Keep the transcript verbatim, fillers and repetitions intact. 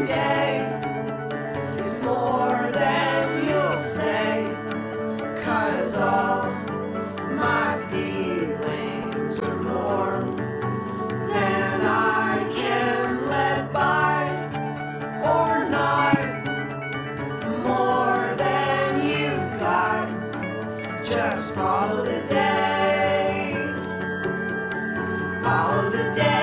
day is more than you'll say, 'cause all my feelings are more than I can let by, or not more than you've got. Just follow the day, follow the day.